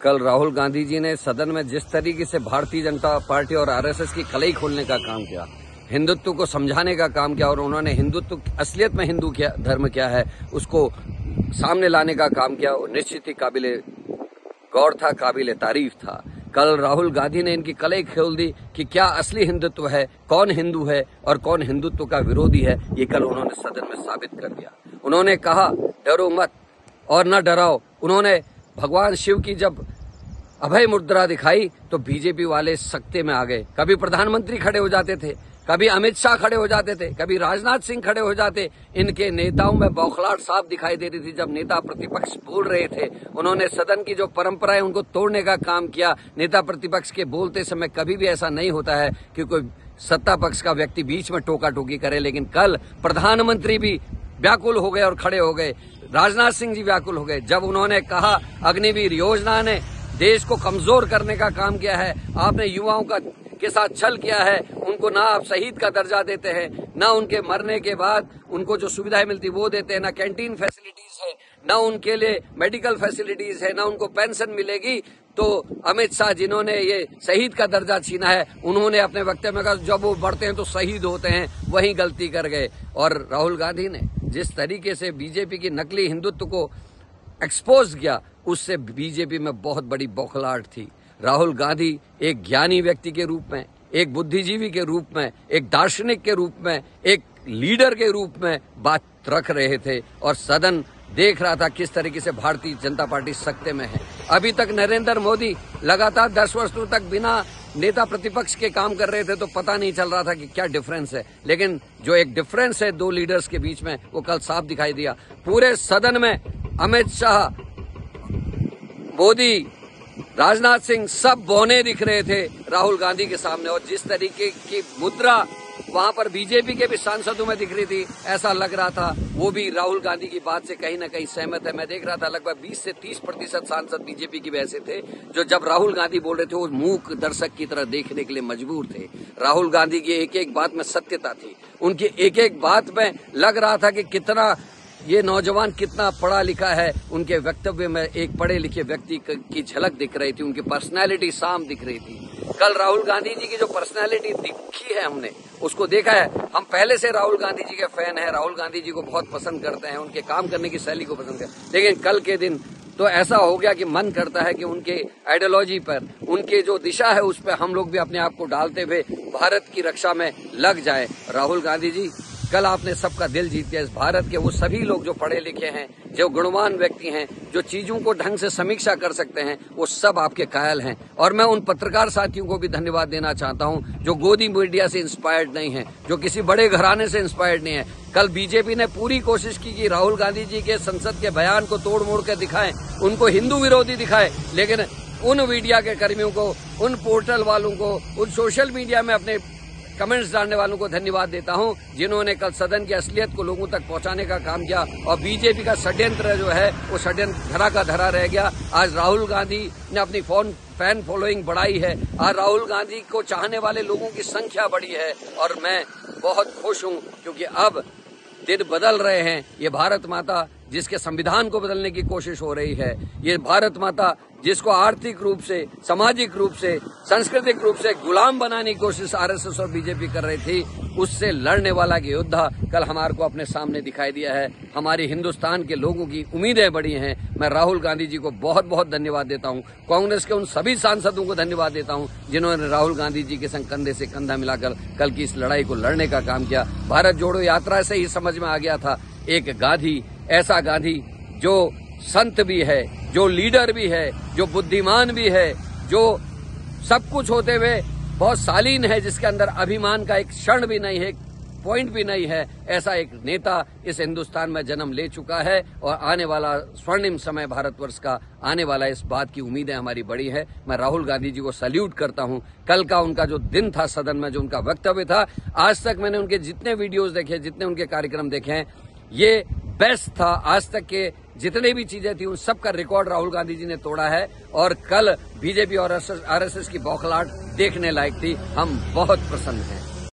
कल राहुल गांधी जी ने सदन में जिस तरीके से भारतीय जनता पार्टी और आरएसएस की कलई खोलने का काम किया, हिंदुत्व को समझाने का काम किया और उन्होंने हिंदुत्व असलियत में हिंदू क्या धर्म क्या है उसको सामने लाने का काम किया, वो निश्चित ही काबिले गौर था, काबिले तारीफ था। कल राहुल गांधी ने इनकी कलई खोल दी कि क्या असली हिंदुत्व है, कौन हिंदू है और कौन हिंदुत्व का विरोधी है, ये कल उन्होंने सदन में साबित कर दिया। उन्होंने कहा डरो मत और न डराओ। उन्होंने भगवान शिव की जब अभय मुद्रा दिखाई तो बीजेपी वाले सख्ते में आ गए। कभी प्रधानमंत्री खड़े हो जाते थे, कभी अमित शाह खड़े हो जाते थे, कभी राजनाथ सिंह खड़े हो जाते। इनके नेताओं में बौखलाहट साफ दिखाई दे रही थी। जब नेता प्रतिपक्ष बोल रहे थे, उन्होंने सदन की जो परंपरा है उनको तोड़ने का काम किया। नेता प्रतिपक्ष के बोलते समय कभी भी ऐसा नहीं होता है कि कोई सत्ता पक्ष का व्यक्ति बीच में टोका टोकी करे, लेकिन कल प्रधानमंत्री भी व्याकुल हो गए और खड़े हो गए। राजनाथ सिंह जी व्याकुल हो गए जब उन्होंने कहा अग्निवीर योजना ने देश को कमजोर करने का काम किया है, आपने युवाओं के साथ छल किया है, उनको ना आप शहीद का दर्जा देते हैं, ना उनके मरने के बाद उनको जो सुविधाएं मिलती वो देते हैं, ना कैंटीन फैसिलिटीज है, ना उनके लिए मेडिकल फैसिलिटीज है, ना उनको पेंशन मिलेगी। तो अमित शाह जिन्होंने ये शहीद का दर्जा छीना है, उन्होंने अपने वक्तव्य में कहा जब वो बढ़ते हैं तो शहीद होते हैं, वही गलती कर गए। और राहुल गांधी ने जिस तरीके से बीजेपी की नकली हिंदुत्व को एक्सपोज किया, उससे बीजेपी में बहुत बड़ी बौखलाहट थी। राहुल गांधी एक ज्ञानी व्यक्ति के रूप में, एक बुद्धिजीवी के रूप में, एक दार्शनिक के रूप में, एक लीडर के रूप में बात रख रहे थे और सदन देख रहा था किस तरीके से भारतीय जनता पार्टी सत्ते में है। अभी तक नरेंद्र मोदी लगातार 10 वर्षों तक बिना नेता प्रतिपक्ष के काम कर रहे थे तो पता नहीं चल रहा था कि क्या डिफरेंस है, लेकिन जो एक डिफरेंस है दो लीडर्स के बीच में वो कल साफ दिखाई दिया। पूरे सदन में अमित शाह, मोदी, राजनाथ सिंह सब बौने दिख रहे थे राहुल गांधी के सामने, और जिस तरीके की मुद्रा वहां पर बीजेपी के भी सांसदों में दिख रही थी, ऐसा लग रहा था वो भी राहुल गांधी की बात से कहीं न कहीं सहमत है। मैं देख रहा था लगभग 20 से 30% सांसद बीजेपी की वैसे थे जो जब राहुल गांधी बोल रहे थे वो मूक दर्शक की तरह देखने के लिए मजबूर थे। राहुल गांधी की एक एक बात में सत्यता थी, उनकी एक एक बात में लग रहा था कि कितना ये नौजवान कितना पढ़ा लिखा है। उनके वक्तव्य में एक पढ़े लिखे व्यक्ति की झलक दिख रही थी, उनकी पर्सनैलिटी साफ दिख रही थी। कल राहुल गांधी जी की जो पर्सनैलिटी दिखी है, हमने उसको देखा है। हम पहले से राहुल गांधी जी के फैन हैं, राहुल गांधी जी को बहुत पसंद करते हैं, उनके काम करने की शैली को पसंद करते हैं, लेकिन कल के दिन तो ऐसा हो गया कि मन करता है कि उनके आइडियोलॉजी पर, उनके जो दिशा है उस पर हम लोग भी अपने आप को डालते हुए भारत की रक्षा में लग जाए। राहुल गांधी जी, कल आपने सबका दिल जीत दिया। इस भारत के वो सभी लोग जो पढ़े लिखे हैं, जो गुणवान व्यक्ति हैं, जो चीजों को ढंग से समीक्षा कर सकते हैं, वो सब आपके कायल हैं। और मैं उन पत्रकार साथियों को भी धन्यवाद देना चाहता हूं जो गोदी मीडिया से इंस्पायर्ड नहीं है, जो किसी बड़े घराने से इंस्पायर्ड नहीं है। कल बीजेपी ने पूरी कोशिश की कि राहुल गांधी जी के संसद के बयान को तोड़ मोड़ कर दिखाएं, उनको हिंदू विरोधी दिखाए, लेकिन उन मीडिया के कर्मियों को, उन पोर्टल वालों को, उन सोशल मीडिया में अपने कमेंट्स डालने वालों को धन्यवाद देता हूं जिन्होंने कल सदन की असलियत को लोगों तक पहुंचाने का काम किया। और बीजेपी का षड्यंत्र जो है वो षड्यंत्र धरा का धरा रह गया। आज राहुल गांधी ने अपनी फैन फॉलोइंग बढ़ाई है, आज राहुल गांधी को चाहने वाले लोगों की संख्या बढ़ी है और मैं बहुत खुश हूं क्योंकि अब दिन बदल रहे हैं। ये भारत माता जिसके संविधान को बदलने की कोशिश हो रही है, ये भारत माता जिसको आर्थिक रूप से, सामाजिक रूप से, सांस्कृतिक रूप से गुलाम बनाने की कोशिश आरएसएस और बीजेपी कर रही थी, उससे लड़ने वाला की योद्धा कल हमारे को अपने सामने दिखाई दिया है। हमारी हिंदुस्तान के लोगों की उम्मीदें बढ़ी हैं। मैं राहुल गांधी जी को बहुत बहुत धन्यवाद देता हूं, कांग्रेस के उन सभी सांसदों को धन्यवाद देता हूं जिन्होंने राहुल गांधी जी के संग कंधे से कंधा मिलाकर कल की इस लड़ाई को लड़ने का काम किया। भारत जोड़ो यात्रा से ही समझ में आ गया था एक गांधी, ऐसा गांधी जो संत भी है, जो लीडर भी है, जो बुद्धिमान भी है, जो सब कुछ होते हुए बहुत शालीन है, जिसके अंदर अभिमान का एक क्षण भी नहीं है, एक पॉइंट भी नहीं है, ऐसा एक नेता इस हिंदुस्तान में जन्म ले चुका है। और आने वाला स्वर्णिम समय भारतवर्ष का आने वाला, इस बात की उम्मीदें हमारी बड़ी है। मैं राहुल गांधी जी को सैल्यूट करता हूं। कल का उनका जो दिन था सदन में, जो उनका वक्तव्य था, आज तक मैंने उनके जितने वीडियोज देखे, जितने उनके कार्यक्रम देखे हैं, ये बेस्ट था। आज तक के जितने भी चीजें थी उन सब का रिकॉर्ड राहुल गांधी जी ने तोड़ा है और कल बीजेपी और आरएसएस की बौखलाहट देखने लायक थी। हम बहुत प्रसन्न हैं।